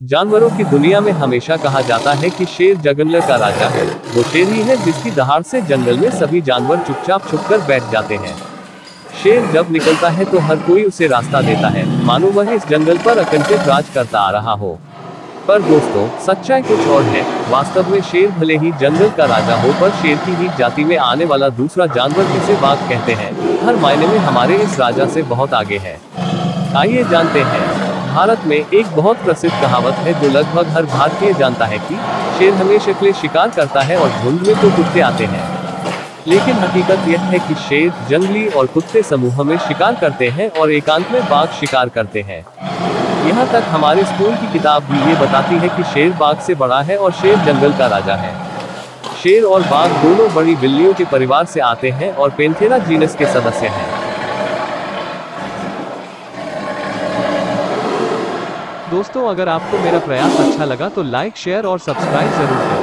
जानवरों की दुनिया में हमेशा कहा जाता है कि शेर जंगल का राजा है। वो शेर ही है जिसकी दहाड़ से जंगल में सभी जानवर चुपचाप छुपकर बैठ जाते हैं। शेर जब निकलता है तो हर कोई उसे रास्ता देता है, मानो वह इस जंगल पर अकंटित राज करता आ रहा हो। पर दोस्तों, सच्चाई कुछ और है। वास्तव में शेर भले ही जंगल का राजा हो, पर शेर की ही जाति में आने वाला दूसरा जानवर जिसे बाघ कहते हैं, हर मायने में हमारे इस राजा से बहुत आगे है। आइए जानते हैं। भारत में एक बहुत प्रसिद्ध कहावत है जो लगभग हर भारतीय जानता है कि शेर हमेशा के लिए शिकार करता है और झुंड में तो कुत्ते आते हैं। लेकिन हकीकत यह है कि शेर जंगली और कुत्ते समूह में शिकार करते हैं और एकांत में बाघ शिकार करते हैं। यहाँ तक हमारे स्कूल की किताब भी ये बताती है कि शेर बाघ से बड़ा है और शेर जंगल का राजा है। शेर और बाघ दोनों बड़ी बिल्लियों के परिवार से आते हैं और पैंथेरा जीनस के सदस्य हैं। दोस्तों, अगर आपको मेरा प्रयास अच्छा लगा तो लाइक, शेयर और सब्सक्राइब जरूर करें।